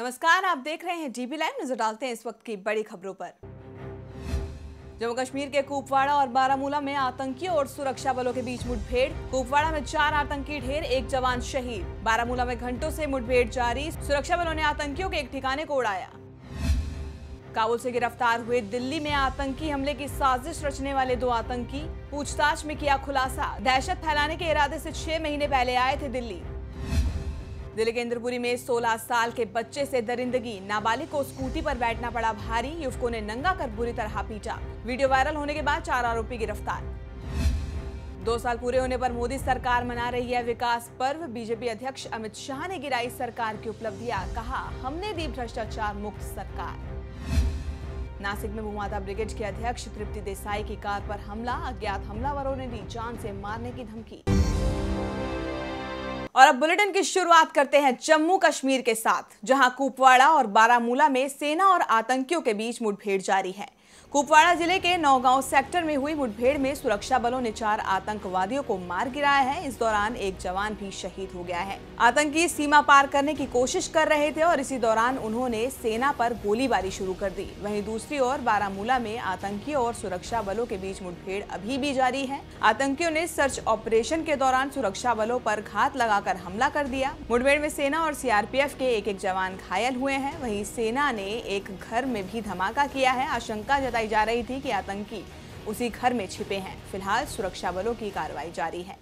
नमस्कार, आप देख रहे हैं डीबी लाइव। नजर डालते हैं इस वक्त की बड़ी खबरों पर। जम्मू कश्मीर के कुपवाड़ा और बारामूला में आतंकियों और सुरक्षा बलों के बीच मुठभेड़। कुपवाड़ा में 4 आतंकी ढेर, 1 जवान शहीद। बारामूला में घंटों से मुठभेड़ जारी, सुरक्षा बलों ने आतंकियों के एक ठिकाने को उड़ाया। काबुल से गिरफ्तार हुए दिल्ली में आतंकी हमले की साजिश रचने वाले 2 आतंकी, पूछताछ में किया खुलासा। दहशत फैलाने के इरादे से 6 महीने पहले आए थे दिल्ली के इंद्रपुरी में 16 साल के बच्चे से दरिंदगी, नाबालिग को स्कूटी पर बैठना पड़ा भारी, युवकों ने नंगा कर बुरी तरह पीटा। वीडियो वायरल होने के बाद 4 आरोपी गिरफ्तार। 2 साल पूरे होने पर मोदी सरकार मना रही है विकास पर्व। बीजेपी अध्यक्ष अमित शाह ने गिराई सरकार की उपलब्धियां, कहा हमने दी भ्रष्टाचार मुक्त सरकार। नासिक में भूमाता ब्रिगेड के अध्यक्ष तृप्ति देसाई की कार पर हमला, अज्ञात हमलावरों ने दी जान से मारने की धमकी। और अब बुलेटिन की शुरुआत करते हैं जम्मू कश्मीर के साथ, जहां कुपवाड़ा और बारामूला में सेना और आतंकियों के बीच मुठभेड़ जारी है। कुपवाड़ा जिले के नौगांव सेक्टर में हुई मुठभेड़ में सुरक्षा बलों ने 4 आतंकवादियों को मार गिराया है। इस दौरान 1 जवान भी शहीद हो गया है। आतंकी सीमा पार करने की कोशिश कर रहे थे और इसी दौरान उन्होंने सेना पर गोलीबारी शुरू कर दी। वहीं दूसरी ओर बारामूला में आतंकियों और सुरक्षा बलों के बीच मुठभेड़ अभी भी जारी है। आतंकियों ने सर्च ऑपरेशन के दौरान सुरक्षा बलों पर घात लगाकर हमला कर दिया। मुठभेड़ में सेना और सीआरपीएफ के एक जवान घायल हुए हैं। वहीं सेना ने एक घर में भी धमाका किया है। आशंका जताई जा रही थी कि आतंकी उसी घर में छिपे हैं। फिलहाल सुरक्षा बलों की कार्रवाई जारी है।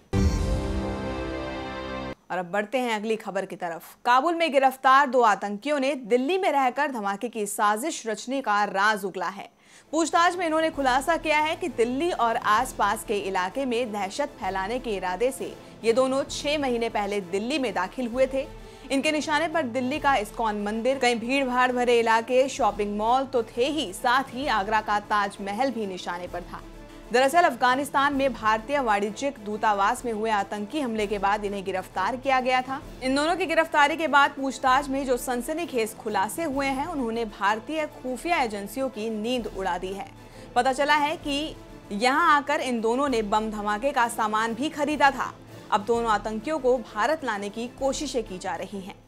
और अब बढ़ते हैं अगली खबर की तरफ। काबुल में गिरफ्तार 2 आतंकियों ने दिल्ली में रहकर धमाके की साजिश रचने का राज उगला है। पूछताछ में इन्होंने खुलासा किया है कि दिल्ली और आसपास के इलाके में दहशत फैलाने के इरादे से ये दोनों 6 महीने पहले दिल्ली में दाखिल हुए थे। इनके निशाने पर दिल्ली का इस्कॉन मंदिर, कई भीड़ भाड़ भरे इलाके, शॉपिंग मॉल तो थे ही, साथ ही आगरा का ताजमहल भी निशाने पर था। दरअसल अफगानिस्तान में भारतीय वाणिज्यिक दूतावास में हुए आतंकी हमले के बाद इन्हें गिरफ्तार किया गया था। इन दोनों की गिरफ्तारी के बाद पूछताछ में जो सनसनीखेज खुलासे हुए हैं, उन्होंने भारतीय खुफिया एजेंसियों की नींद उड़ा दी है। पता चला है कि यहाँ आकर इन दोनों ने बम धमाके का सामान भी खरीदा था। अब दोनों आतंकियों को भारत लाने की कोशिशें की जा रही हैं।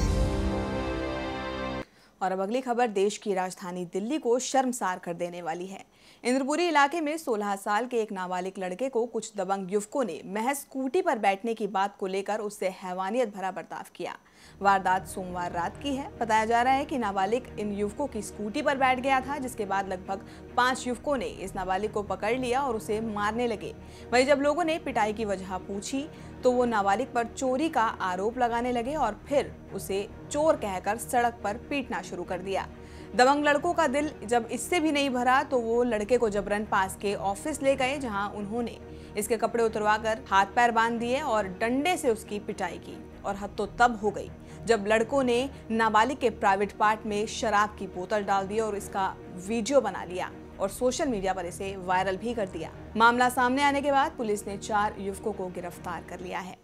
और अब अगली खबर देश की राजधानी दिल्ली को शर्मसार कर देने वाली है। इंद्रपुरी इलाके में 16 साल के एक नाबालिग लड़के को कुछ दबंग युवकों ने महज स्कूटी पर बैठने की बात को लेकर उससे हैवानियत भरा बर्ताव किया। वारदात सोमवार रात की है। बताया जा रहा है कि नाबालिग इन युवकों की स्कूटी पर बैठ गया था, जिसके बाद लगभग 5 युवकों ने इस नाबालिग को पकड़ लिया और उसे मारने लगे। वहीं जब लोगों ने पिटाई की वजह पूछी तो वो नाबालिग पर चोरी का आरोप लगाने लगे और फिर उसे चोर कहकर सड़क पर पीटना शुरू कर दिया। दबंग लड़कों का दिल जब इससे भी नहीं भरा तो वो लड़के को जबरन पास के ऑफिस ले गए, जहां उन्होंने इसके कपड़े उतरवाकर हाथ पैर बांध दिए और डंडे से उसकी पिटाई की। और हद तो तब हो गई जब लड़कों ने नाबालिग के प्राइवेट पार्ट में शराब की बोतल डाल दी और इसका वीडियो बना लिया और सोशल मीडिया पर इसे वायरल भी कर दिया। मामला सामने आने के बाद पुलिस ने 4 युवकों को गिरफ्तार कर लिया है।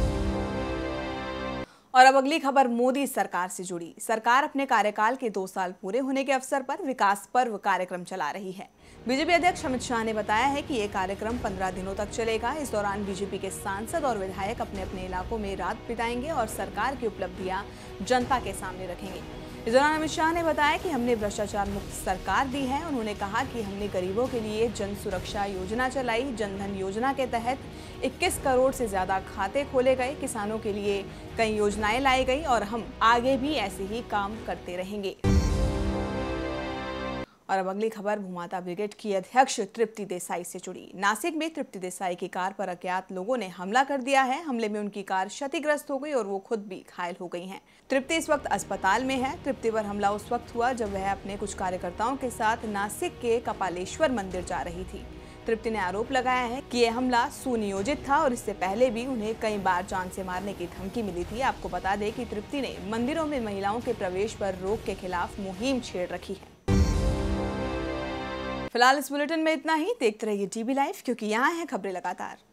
और अब अगली खबर मोदी सरकार से जुड़ी। सरकार अपने कार्यकाल के 2 साल पूरे होने के अवसर पर विकास पर्व कार्यक्रम चला रही है। बीजेपी अध्यक्ष अमित शाह ने बताया है कि ये कार्यक्रम 15 दिनों तक चलेगा। इस दौरान बीजेपी के सांसद और विधायक अपने अपने इलाकों में रात बिताएंगे और सरकार की उपलब्धियां जनता के सामने रखेंगे। इस दौरान अमित शाह ने बताया कि हमने भ्रष्टाचार मुक्त सरकार दी है। उन्होंने कहा कि हमने गरीबों के लिए जन सुरक्षा योजना चलाई। जनधन योजना के तहत 21 करोड़ से ज्यादा खाते खोले गए। किसानों के लिए कई योजनाएं लाई गई और हम आगे भी ऐसे ही काम करते रहेंगे। और अब अगली खबर भूमाता ब्रिगेड की अध्यक्ष तृप्ति देसाई से जुड़ी। नासिक में तृप्ति देसाई की कार पर अज्ञात लोगों ने हमला कर दिया है। हमले में उनकी कार क्षतिग्रस्त हो गई और वो खुद भी घायल हो गई हैं। तृप्ति इस वक्त अस्पताल में है। तृप्ति पर हमला उस वक्त हुआ जब वह अपने कुछ कार्यकर्ताओं के साथ नासिक के कपालेश्वर मंदिर जा रही थी। तृप्ति ने आरोप लगाया है कि यह हमला सुनियोजित था और इससे पहले भी उन्हें कई बार जान से मारने की धमकी मिली थी। आपको बता दें कि तृप्ति ने मंदिरों में महिलाओं के प्रवेश पर रोक के खिलाफ मुहिम छेड़ रखी है। फिलहाल इस बुलेटिन में इतना ही। देखते रहिए डीबी लाइव, क्योंकि यहाँ है खबरें लगातार।